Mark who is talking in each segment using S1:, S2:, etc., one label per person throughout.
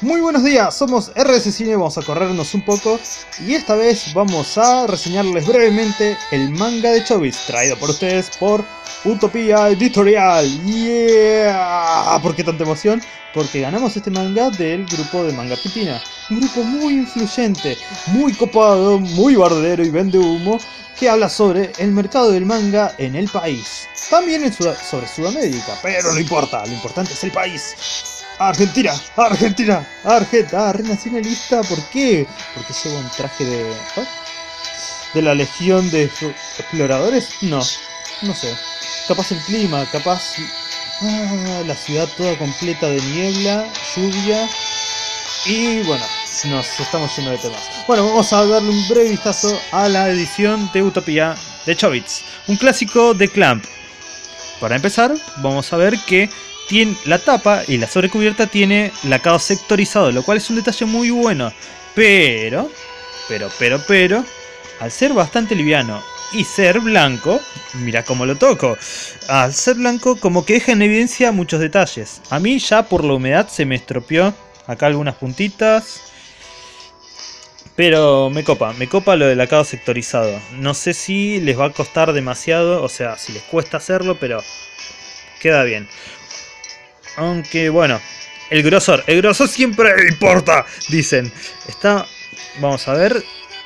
S1: Muy buenos días, somos RS Cine, vamos a corrernos un poco y esta vez vamos a reseñarles brevemente el manga de Chobits, traído por ustedes por Utopía Editorial. ¡Yeah! ¿Por qué tanta emoción? Porque ganamos este manga del grupo de Manga Argentina, un grupo muy influyente, muy copado, muy bardero y vende humo, que habla sobre el mercado del manga en el país. También sobre Sudamérica, pero no importa, lo importante es el país. Argentina, Argentina, renacionalista, ¿por qué? Porque lleva un traje de la legión de exploradores, no sé, capaz el clima, capaz la ciudad toda completa de niebla, lluvia y bueno, nos estamos yendo de temas. Bueno, vamos a darle un breve vistazo a la edición de Utopía de Chobits, un clásico de Clamp. Para empezar, vamos a ver que la tapa y la sobrecubierta tiene lacado sectorizado, lo cual es un detalle muy bueno, pero, al ser bastante liviano y ser blanco, mira cómo lo toco, al ser blanco como que deja en evidencia muchos detalles. A mí ya por la humedad se me estropeó acá algunas puntitas, pero me copa lo del lacado sectorizado. No sé si les va a costar demasiado, o sea, si les cuesta hacerlo, pero queda bien. Aunque bueno, el grosor siempre importa, dicen. Vamos a ver.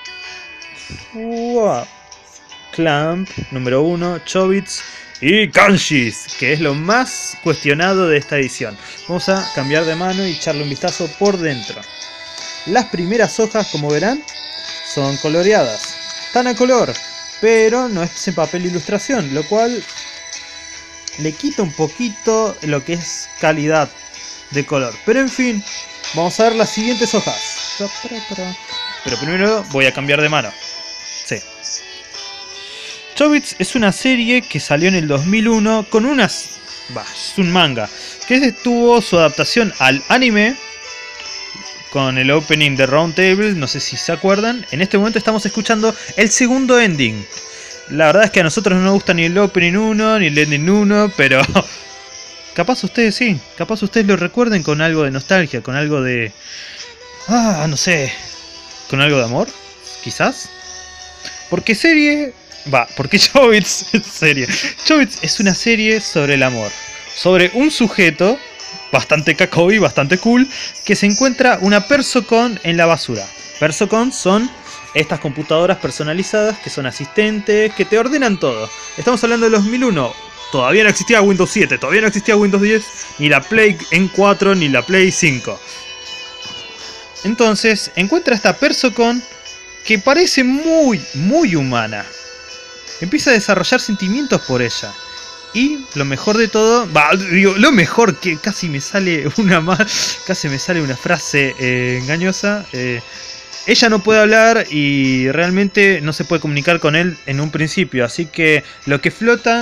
S1: Wow. Clamp, número 1, Chobits y Kanjis, que es lo más cuestionado de esta edición. Vamos a cambiar de mano y echarle un vistazo por dentro. Las primeras hojas, como verán, son coloreadas. Están a color, pero no es en papel ilustración, lo cual le quita un poquito lo que es calidad de color. Pero en fin, vamos a ver las siguientes hojas. Pero primero voy a cambiar de mano. Sí. Chobits es una serie que salió en el 2001 con es un manga que tuvo su adaptación al anime con el opening de Round Table, no sé si se acuerdan. En este momento estamos escuchando el segundo ending. La verdad es que a nosotros no nos gusta ni el opening 1 ni el ending 1, pero capaz ustedes sí, capaz ustedes lo recuerden con algo de nostalgia, con algo de no sé, con algo de amor, quizás. Porque Chobits es una serie sobre el amor, sobre un sujeto bastante kakoi, bastante cool, que se encuentra una Persocon en la basura. Persocon son estas computadoras personalizadas que son asistentes, que te ordenan todo. Estamos hablando de los 2001. Todavía no existía Windows 7, todavía no existía Windows 10, ni la Play 4, ni la Play 5. Entonces, encuentra esta Persocon que parece muy humana. Empieza a desarrollar sentimientos por ella. Y lo mejor de todo, lo mejor que casi me sale una frase engañosa. Ella no puede hablar y realmente no se puede comunicar con él en un principio. Así que lo que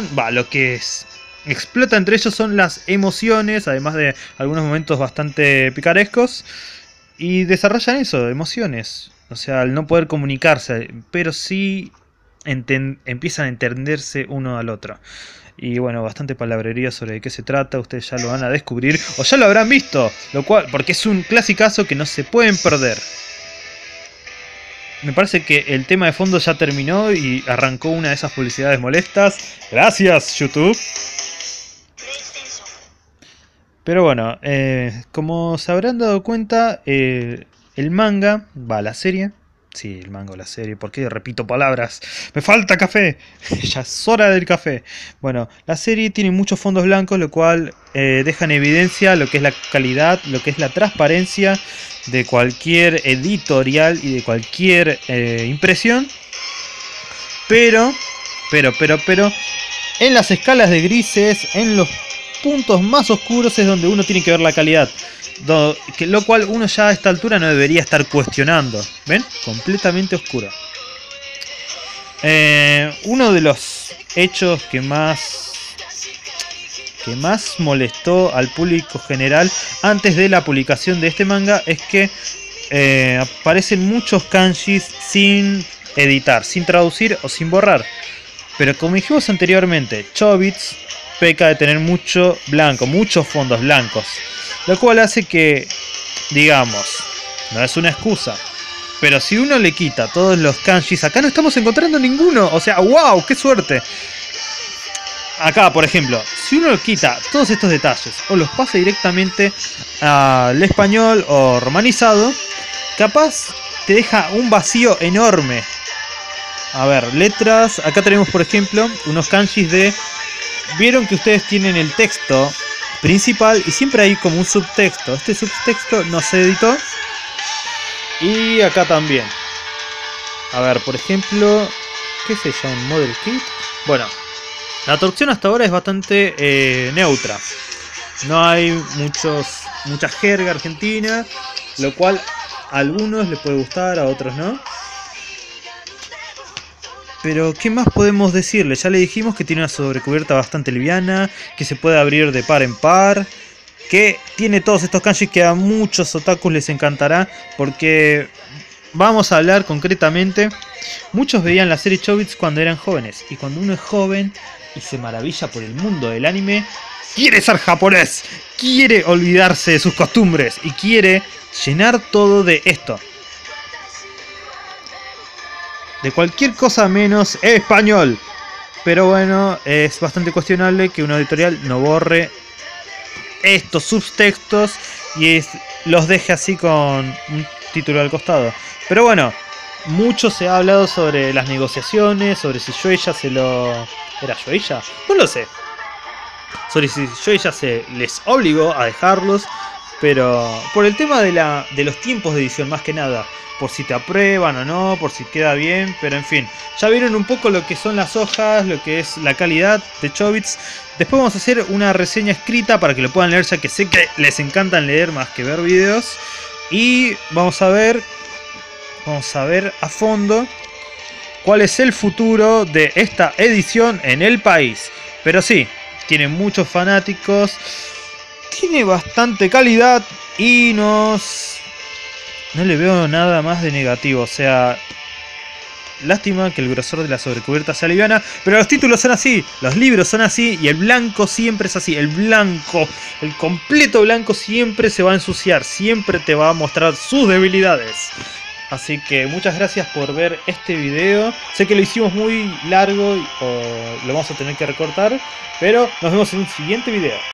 S1: explota entre ellos son las emociones, además de algunos momentos bastante picarescos. Y desarrollan eso, emociones. O sea, al no poder comunicarse, pero sí empiezan a entenderse uno al otro. Y bueno, bastante palabrería sobre de qué se trata, ustedes ya lo van a descubrir o ya lo habrán visto, porque es un clasicazo que no se pueden perder. Me parece que el tema de fondo ya terminó y arrancó una de esas publicidades molestas. Gracias, YouTube. Pero bueno, como se habrán dado cuenta, el manga, la serie. Sí, el manga o la serie, ¿por qué repito palabras? ¡Me falta café! Ya es hora del café. Bueno, la serie tiene muchos fondos blancos, lo cual deja en evidencia lo que es la calidad, lo que es la transparencia de cualquier editorial y de cualquier impresión. Pero, en las escalas de grises, en los puntos más oscuros es donde uno tiene que ver la calidad. Lo cual uno ya a esta altura no debería estar cuestionando. ¿Ven? Completamente oscuro. Uno de los hechos que más molestó al público general antes de la publicación de este manga es que aparecen muchos kanjis sin editar, sin traducir o sin borrar. Pero como dijimos anteriormente, Chobits peca de tener mucho blanco, muchos fondos blancos, lo cual hace que digamos, no es una excusa. Pero si uno le quita todos los kanjis, acá no estamos encontrando ninguno. O sea, wow, qué suerte. Acá, por ejemplo, si uno quita todos estos detalles o los pasa directamente al español o romanizado, capaz te deja un vacío enorme. A ver, letras. Acá tenemos, por ejemplo, unos kanjis de... Vieron que ustedes tienen el texto principal y siempre hay como un subtexto. Este subtexto no se editó. Y acá también. A ver, por ejemplo, ¿qué se llama? Model Kit. Bueno, la traducción hasta ahora es bastante neutra. No hay mucha jerga argentina, lo cual a algunos les puede gustar, a otros no. Pero ¿qué más podemos decirle? Ya le dijimos que tiene una sobrecubierta bastante liviana, que se puede abrir de par en par, que tiene todos estos kanjis que a muchos otakus les encantará, porque vamos a hablar concretamente. Muchos veían la serie Chobits cuando eran jóvenes, y cuando uno es joven y se maravilla por el mundo del anime, quiere ser japonés, quiere olvidarse de sus costumbres y quiere llenar todo de esto. De cualquier cosa menos español. Pero bueno, es bastante cuestionable que una editorial no borre estos subtextos y los deje así con un título al costado. Pero bueno, mucho se ha hablado sobre las negociaciones, sobre si Shueisha se lo... ¿Era Shueisha? No lo sé. Sobre si Shueisha se les obligó a dejarlos, pero por el tema de los tiempos de edición más que nada. Por si te aprueban o no, por si queda bien, pero en fin. Ya vieron un poco lo que son las hojas, lo que es la calidad de Chobits. Después vamos a hacer una reseña escrita para que lo puedan leer, ya que sé que les encantan leer más que ver videos. Y vamos a ver a fondo cuál es el futuro de esta edición en el país. Pero sí, tiene muchos fanáticos, tiene bastante calidad y no le veo nada más de negativo. O sea, lástima que el grosor de la sobrecubierta sea liviana, pero los títulos son así, los libros son así y el blanco siempre es así. El blanco, el completo blanco siempre se va a ensuciar, siempre te va a mostrar sus debilidades. Así que muchas gracias por ver este video. Sé que lo hicimos muy largo o lo vamos a tener que recortar, pero nos vemos en un siguiente video.